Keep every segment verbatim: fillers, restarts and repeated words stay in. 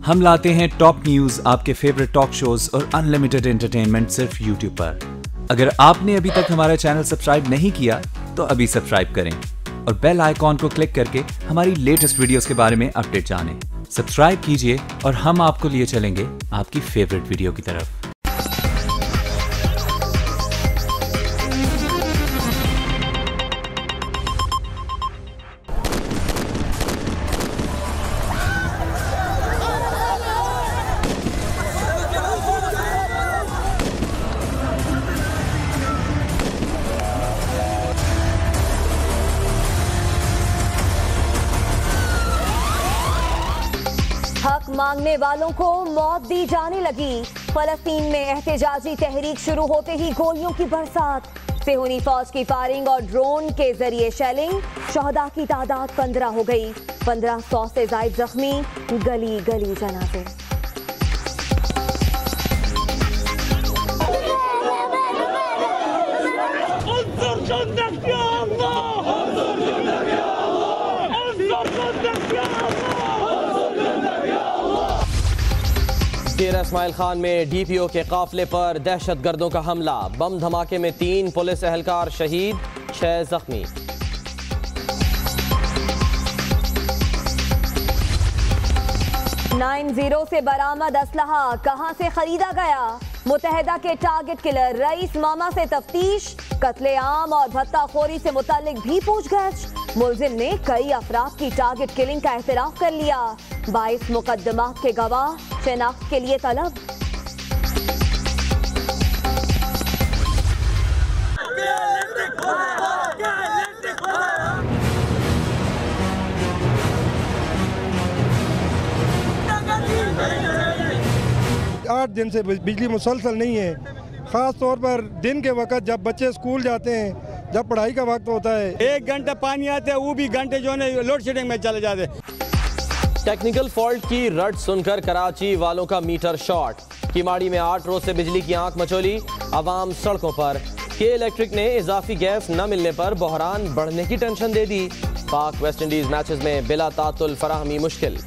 हम लाते हैं टॉप न्यूज, आपके फेवरेट टॉक शोज और अनलिमिटेड एंटरटेनमेंट सिर्फ यूट्यूब पर। अगर आपने अभी तक हमारा चैनल सब्सक्राइब नहीं किया तो अभी सब्सक्राइब करें और बेल आइकॉन को क्लिक करके हमारी लेटेस्ट वीडियोस के बारे में अपडेट जानें। सब्सक्राइब कीजिए और हम आपको लिए चलेंगे आपकी फेवरेट वीडियो की तरफ। हक मांगने वालों को मौत दी जाने लगी। फलस्तीन में एहतजाजी तहरीक शुरू होते ही गोलियों की बरसात, सेहूनी फौज की फायरिंग और ड्रोन के जरिए शेलिंग। शहदा की तादाद पंद्रह हो गई, पंद्रह सौ से जायद जख्मी, गली गली जनाजे। डेरा इस्माइल खान में डीपीओ के काफिले पर दहशतगर्दों का हमला, बम धमाके में तीन पुलिस एहलकार शहीद, छह जख्मी। नाइन जीरो से बरामद असलहा कहां से खरीदा गया? मुत्तहिदा के टारगेट किलर रईस मामा से तफ्तीश, कत्लेआम और भत्ताखोरी से मुतालिक भी पूछगछ। मुलजिम ने कई अफराद की टारगेट किलिंग का एतराफ कर लिया। बाईस मुकदमात के गवाह शनाख्त के लिए तलब। आठ दिन से बिजली मुसलसल नहीं है, ख़ास तौर पर दिन के वक्त जब बच्चे स्कूल जाते हैं, जब पढ़ाई का वक्त होता है। एक घंटा पानी आता है, वो भी घंटे जो है लोड शेडिंग में चले जाते हैं। टेक्निकल फॉल्ट की रट सुनकर कराची वालों का मीटर शॉर्ट, किमाड़ी में आठ रोज से बिजली की आंख मचोली, अवाम सड़कों पर। के इलेक्ट्रिक ने इजाफी गैस न मिलने पर बहरान बढ़ने की टेंशन दे दी। पाक वेस्ट इंडीज मैचेस में बिला तातुल फराहमी मुश्किल।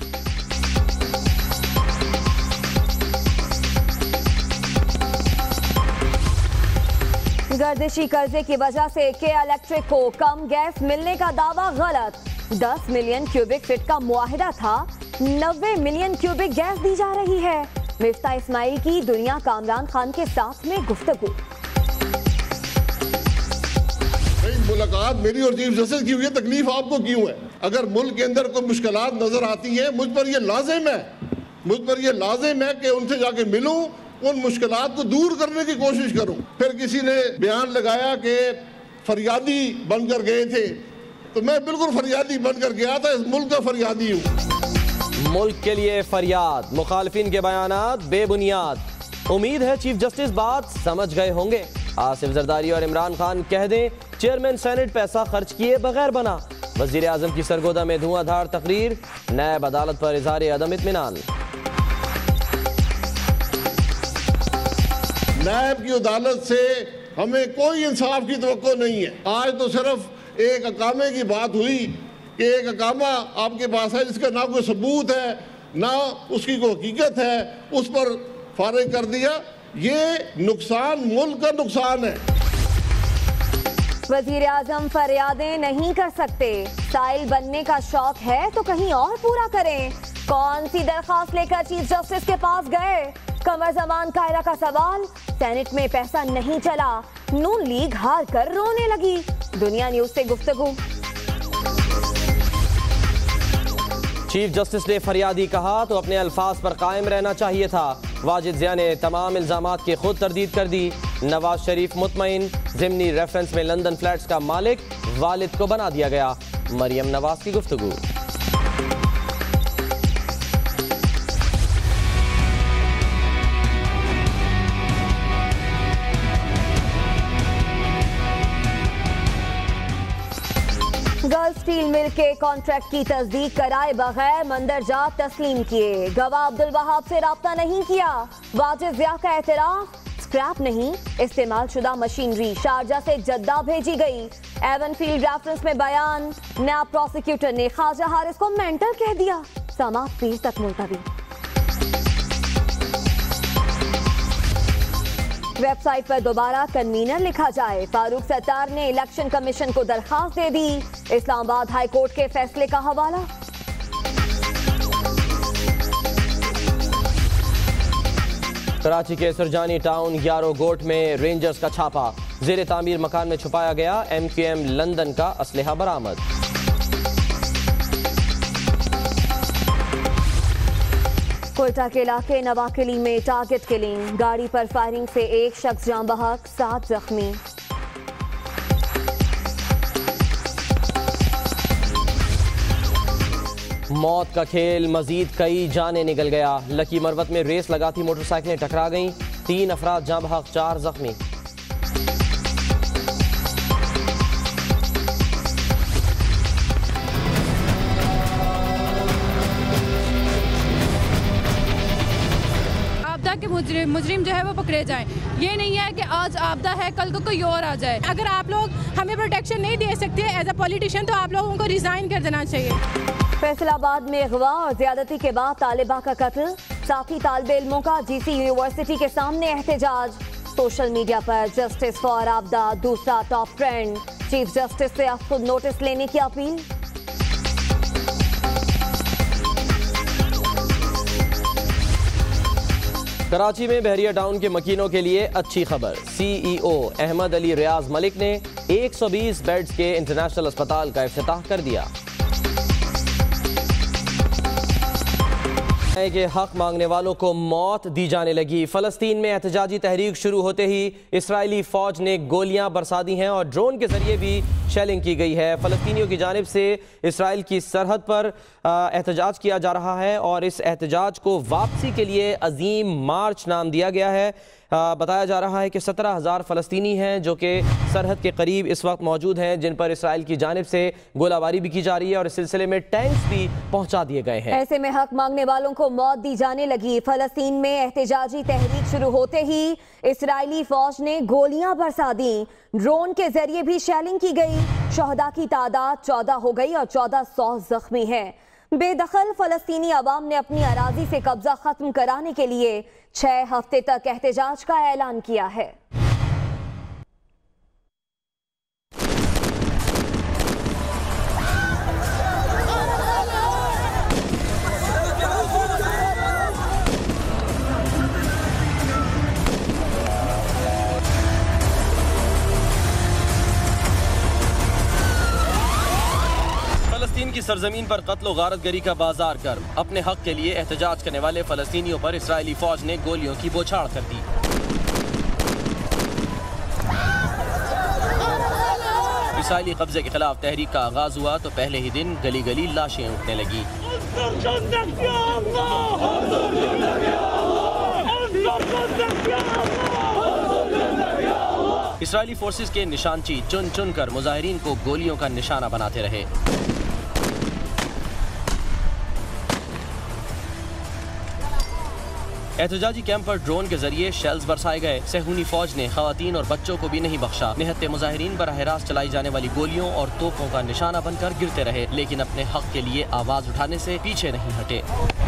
गर्दिशी कर्जे की वजह से के इलेक्ट्रिक को कम गैस मिलने का दावा गलत। दस मिलियन क्यूबिक फीट का मुआहिदा था, नब्बे मिलियन क्यूबिक गैस दी जा रही है। मिफ्ता इस्माइल की दुनिया कामरान खान के साथ में गुफ्तगू। मुलाकात मेरी और चीफ जस्टिस की हुई है, तकलीफ आपको क्यों है? अगर मुल्क के अंदर कोई मुश्किलात नजर आती है, मुझ पर यह लाजिम है मुझ पर यह लाजिम है कि उनसे जाके मिलूं, उन मुश्किलात को दूर करने की कोशिश करूं। फिर किसी ने बयान लगाया कि फरियादी बनकर गए थे, तो मैं बिल्कुल फरियादी बनकर गया था, इस मुल्क का फरियादी हूँ। मुल्क के लिए फरियाद, मुखालिफिन के बयानात बेबुनियाद। उम्मीद है चीफ जस्टिस बात समझ गए होंगे। आसिफ जरदारी और इमरान खान कह दें चेयरमैन सेनेट पैसा खर्च किए बगैर बना। वजीर आजम की सरगोदा में धुआंधार तकरीर, नायब अदालत पर इज़हार अदम इत्मीनान। नायब की अदालत से हमें कोई इंसाफ की तवक्को नहीं है। आज तो सिर्फ एक अकामे की बात हुई कि एक अकामा आपके पास है जिसका ना कोई सबूत है ना उसकी कोई हकीकत है, उस पर फारिग कर दिया। ये नुकसान मुल्क का नुकसान है। वजीर आजम फरियादें नहीं कर सकते, साइल बनने का शौक है तो कहीं और पूरा करें। कौन सी दरखास्त लेकर चीफ जस्टिस के पास गए? कमर जमान कायरा का सवाल, सेनेट में पैसा नहीं चला, नून लीग हार कर रोने लगी। दुनिया न्यूज से गुफ्तगू। चीफ जस्टिस ने फरियादी कहा तो अपने अल्फाज पर कायम रहना चाहिए था। वाजिद ज़िया ने तमाम इल्जामात की खुद तरदीद कर दी। नवाज शरीफ मुतमईन, ज़िमनी रेफरेंस में लंदन फ्लैट्स का मालिक वालिद को बना दिया गया। मरियम नवाज की गुफ्तगू। गर्ल स्टील मिल के कॉन्ट्रैक्ट की तस्दीक कराए बगैर मंदरजात तस्लीम किए। गवाह अब्दुल वहाब से राब्ता नहीं किया। वाजिद ज़िया का एतराफ, स्क्रैप नहीं इस्तेमाल शुदा मशीनरी शारजा से जद्दा भेजी गई। एवन फील्ड रेफरेंस में बयान, नया प्रोसिक्यूटर ने ख्वाजा हारिस को मेंटल कह दिया। समाअत पीर तक मुलतवी। वेबसाइट पर दोबारा कन्वीनर लिखा जाए। फारूक सत्तार ने इलेक्शन कमीशन को दरखास्त दे दी। इस्लामाबाद हाई कोर्ट के फैसले का हवाला। कराची के सुरजानी टाउन यारो गोट में रेंजर्स का छापा। जेर तामीर मकान में छुपाया गया एम क्यू एम लंदन का असलहा बरामद। कोयटा के इलाके नवाकिली में टारगेट किलिंग। गाड़ी पर फायरिंग से एक शख्स जान बहक, सात जख्मी। मौत का खेल, मजीद कई जाने निकल गया। लकी मरवत में रेस लगाती मोटरसाइकिलें टकरा गईं। तीन अफराद जान बहक, चार जख्मी। आपदा के मुजरिम मुजरिम जो है वो पकड़े जाएं। ये नहीं है कि आज आपदा है कल को कोई और आ जाए। अगर आप लोग हमें प्रोटेक्शन नहीं दे सकते एज अ पॉलिटिशियन तो आप लोगों को रिजाइन कर देना चाहिए। फैसलाबाद में अगवा और ज्यादती के बाद तालिबा का कत्ल। साथी तालिबे इल्मों का जीसी यूनिवर्सिटी के सामने एहतजाज। सोशल मीडिया पर जस्टिस फॉर आपदा दूसरा टॉप ट्रेंड। चीफ जस्टिस से अब खुद नोटिस लेने की अपील। कराची में बहरिया टाउन के मकीनों के लिए अच्छी खबर। सीईओ अहमद अली रियाज मलिक ने एक सौ बीस बेड्स के इंटरनेशनल अस्पताल का इफ्तिताह कर दिया। के हक मांगने वालों को मौत दी जाने लगी। फलस्तीन में एहतजाजी तहरीक शुरू होते ही इसराइली फौज ने गोलियां बरसा दी हैं और ड्रोन के जरिए भी शेलिंग की गई है। फलस्तीनियों की जानिब से इसराइल की सरहद पर एहतजाज किया जा रहा है और इस एहतजाज को वापसी के लिए अजीम मार्च नाम दिया गया है। आ, बताया जा रहा है कि सत्रह हज़ार फ़लस्तीनी हैं जो कि सरहद के करीब इस वक्त मौजूद हैं, जिन पर इसराइल की जानिब से गोलाबारी भी की जा रही है और इस सिलसिले में टैंक्स भी पहुंचा दिए गए हैं। ऐसे में हक मांगने वालों को मौत दी जाने लगी। फलस्तीन में एहतजाजी तहरीक शुरू होते ही इसराइली फौज ने गोलियां बरसा दी। ड्रोन के जरिए भी शेलिंग की गई। शहदा की तादाद चौदह हो गई और चौदह सौ जख्मी है। बेदखल फलस्तीनी अवाम ने अपनी अराजी से कब्जा खत्म कराने के लिए छह हफ्ते तक एहतजाज का ऐलान किया है। की सरजमीन पर कत्ल गारतगरी का बाजार गर्म। अपने हक के लिए एहतजाज करने वाले फलस्तीनियों पर इसराइली फौज ने गोलियों की बौछार कर दी। इसराइली कब्जे के खिलाफ तहरीक का आगाज हुआ तो पहले ही दिन गली गली लाशें उठने लगी। इसराइली फोर्सेस के निशानची चुन चुन कर मुजाहिरीन को गोलियों का निशाना बनाते रहे। एहतजाजी कैंप पर ड्रोन के जरिए शेल्स बरसाए गए। सहूनी फौज ने खवातीन और बच्चों को भी नहीं बख्शा। निहत्ते मुजाहिरीन बराह रास्त चलाई जाने वाली गोलियों और तोपों का निशाना बनकर गिरते रहे, लेकिन अपने हक के लिए आवाज उठाने से पीछे नहीं हटे।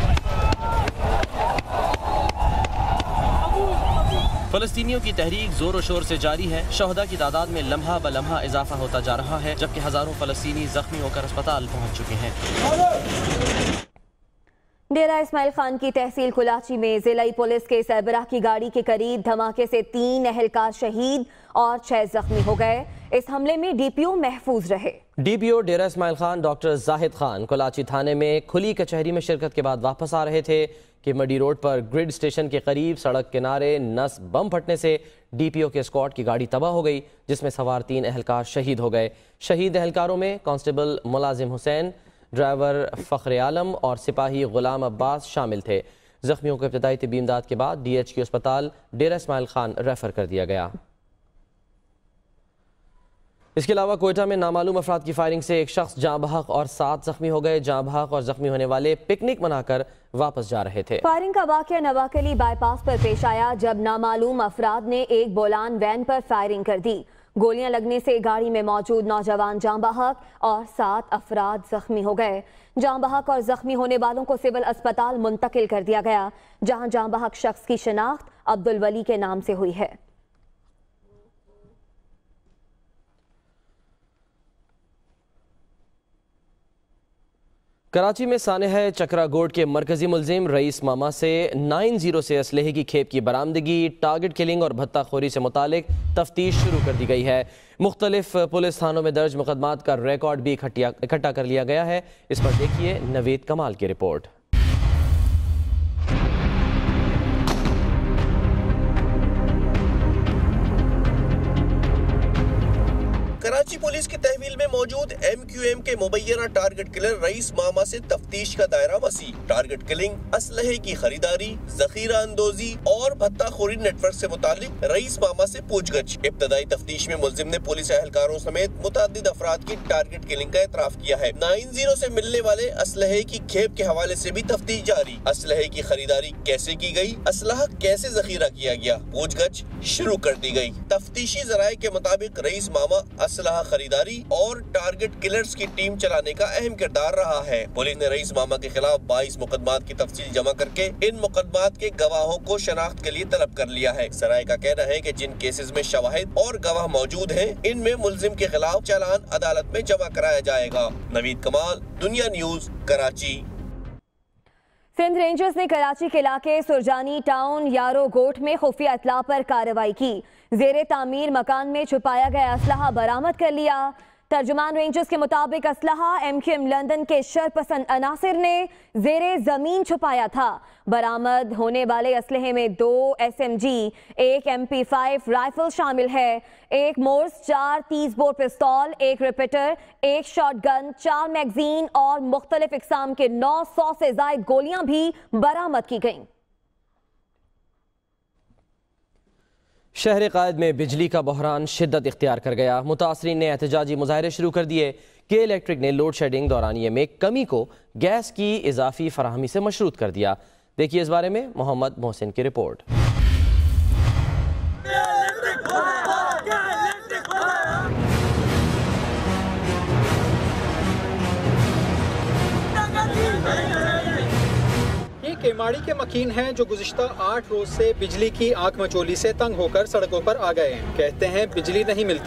फलस्तीनियों की तहरीक जोरों शोर से जारी है। शहदा की तादाद में लम्हा ब लम्हा इजाफा होता जा रहा है, जबकि हजारों फलस्तीनी जख्मी होकर अस्पताल पहुंच चुके हैं। डेरा इस्माइल खान की तहसील कुलाची में जिला पुलिस के सरबराह की गाड़ी के करीब धमाके से तीन एहलकार शहीद और छह जख्मी हो गए। इस हमले में डीपीओ महफूज रहे। डीपीओ डेरा इस्माइल खान डॉक्टर जाहिद खान कुलाची थाने में खुली कचहरी में शिरकत के बाद वापस आ रहे थे कि मडी रोड पर ग्रिड स्टेशन के करीब सड़क किनारे नस बम फटने से डीपीओ के स्क्वाड की गाड़ी तबाह हो गई, जिसमें सवार तीन एहलकार शहीद हो गए। शहीद एहलकारों में कांस्टेबल मुलाजिम हुसैन, ड्राइवर फ़ख्र आलम और सिपाही गुलाम अब्बास शामिल थे। जख्मियों को इब्तदाई तिब्बी इमदाद के बाद डी एच क्यू अस्पताल डेरा इस्माइल खान रेफर कर दिया गया। इसके अलावा कोयटा में नामालूम अफराद की फायरिंग से एक शख्स जाँ बहक और सात जख्मी हो गए। जाँ बहक और जख्मी होने वाले पिकनिक मनाकर वापस जा रहे थे। फायरिंग का वाकया नवाकली बाईपास पर पेश आया, जब नामालूम अफराद ने एक बोलान वैन पर फायरिंग कर दी। गोलियां लगने से गाड़ी में मौजूद नौजवान जाँ बहक और सात अफराद जख्मी हो गए। जाँ बहक और जख्मी होने वालों को सिविल अस्पताल मुंतकिल कर दिया गया, जहां जाँ बहक शख्स की शिनाख्त अब्दुल वली के नाम से हुई है। कराची में सानह चक्रा गोट के मरकजी मुलजिम रईस मामा से नाइन जीरो से असलहे की खेप की बरामदगी, टारगेट किलिंग और भत्ताखोरी से मुतालिक तफ्तीश शुरू कर दी गई है। मुख्तलिफ पुलिस थानों में दर्ज मुकदमात का रिकॉर्ड भी इकट्ठा कर लिया गया है। इस पर देखिए नवीद कमाल की रिपोर्ट। कराची पुलिस की तहवील में मौजूद एम क्यू एम के मुबैना टारगेट किलर रईस मामा से तफ्तीश का दायरा वसी। टारगेट किलिंग, असलहे की खरीदारी, जखीरा अंदोजी और भत्ताखोरी नेटवर्क से मुतालिक रईस मामा से पूछगछ। इब्तदाई तफ्तीश में मुल्जिम ने पुलिस एहलकारों समेत मुतअद्दिद अफराद की टारगेट किलिंग का एतराफ किया है। नाइन जीरो से मिलने वाले असलहे की खेप के हवाले से भी तफ्तीश जारी। असलहे की खरीदारी कैसे की गई, असलहा कैसे जखीरा किया गया, पूछगछ शुरू कर दी गई। तफ्तीशी जराये के मुताबिक रईस मामा असलहा खरीदारी और टारगेट किलर्स की टीम चलाने का अहम किरदार रहा है। पुलिस ने रईस मामा के खिलाफ बाईस मुकदमात की तफसील जमा करके इन मुकदमात के गवाहों को शनाख्त के लिए तलब कर लिया है। सराय का कहना है कि जिन केसेस में शवाहिद और गवाह मौजूद हैं, इनमें मुल्जिम के खिलाफ चालान अदालत में जमा कराया जाएगा। नवीद कमाल, दुनिया न्यूज, कराची। सिंध रेंजर्स ने कराची के इलाके सुरजानी टाउन यारो गोट में खुफिया इतला पर कार्रवाई की। जेरे तामीर मकान में छुपाया गया असलहा बरामद कर लिया। तर्जुमान रेंजर्स के मुताबिक असलहा एम क्यू एम लंदन के शरपसंद अनासिर ने जेरे जमीन छुपाया था। बरामद होने वाले असलहे में दो एस एम जी, एक एम पी फाइव राइफल शामिल है, एक मोर्स, चार तीस बोर पिस्तौल, एक रिपीटर, एक शॉटगन, चार मैगजीन और मुख्तलिफ इकसाम के नौ सौ से जायद गोलियां भी बरामद की गईं। शहर कायद में बिजली का बहरान शिद्दत इख्तियार कर गया। मुतासरीन ने एहतजाजी मुजाहरे शुरू कर दिए कि इलेक्ट्रिक ने लोड शेडिंग दौरानिये में कमी को गैस की इजाफी फराहमी से मशरूत कर दिया। देखिए इस बारे में मोहम्मद मोहसिन की रिपोर्ट। केमाड़ी के मकीन हैं जो गुज़िश्ता आठ रोज से बिजली की आंख मचोली से तंग होकर सड़कों पर आ गए हैं। कहते हैं बिजली नहीं मिलती।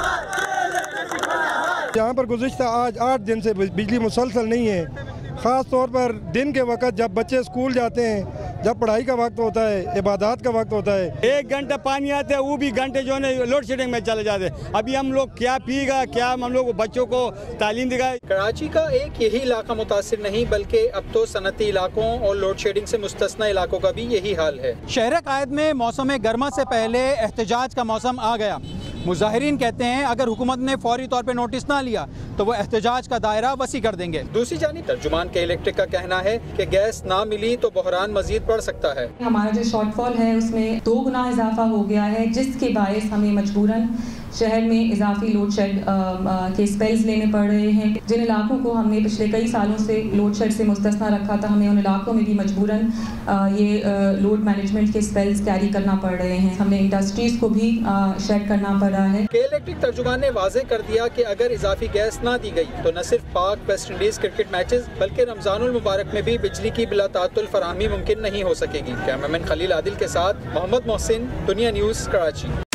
यहाँ पर गुज़िश्ता आज आठ दिन से बिजली मुसलसल नहीं है। ख़ास तौर पर दिन के वक्त जब बच्चे स्कूल जाते हैं, जब पढ़ाई का वक्त होता है, इबादत का वक्त होता है, एक घंटा पानी आता है, वो भी घंटे जो है लोड शेडिंग में चले जाते हैं। अभी हम लोग क्या पिएगा, क्या हम लोग बच्चों को तालीम देगा। कराची का एक यही इलाका मुतासिर नहीं बल्कि अब तो सनती इलाकों और लोड शेडिंग से मुस्तस्ना इलाकों का भी यही हाल है। शहर कायद में मौसम गर्मा से पहले एहतजाज का मौसम आ गया। मुजाहिरीन कहते हैं अगर हुकूमत ने फौरी तौर पर नोटिस ना लिया तो वो एहतजाज का दायरा वसी कर देंगे। दूसरी जानिब तर्जुमान के इलेक्ट्रिक का कहना है कि गैस ना मिली तो बहरान मजीद बढ़ सकता है। हमारा जो शॉर्टफॉल है उसमें दो गुना इजाफा हो गया है, जिसके बायस हमें मजबूरन शहर में इजाफी लोड शेड के स्पेल्स लेने पड़ रहे हैं। जिन इलाकों को हमने पिछले कई सालों से लोड शेड से मुस्तस्ना रखा था, हमें उन इलाकों में भी मजबूरन ये लोड मैनेजमेंट के स्पेल्स कैरी करना पड़ रहे हैं। हमने इंडस्ट्रीज को भी शेड करना पड़ रहा है। के इलेक्ट्रिक तर्जुमान ने वाज़ेह कर दिया कि अगर इजाफी गैस ना दी गई तो न सिर्फ पाक वेस्ट इंडीज क्रिकेट मैचेस बल्कि रमजानुल मुबारक में भी बिजली की बिला ताअत्तुल फराहमी मुमकिन नहीं हो सकेगी। कैमरामैन खलील आदिल के साथ मोहम्मद मोहसिन, दुनिया न्यूज़, कराची।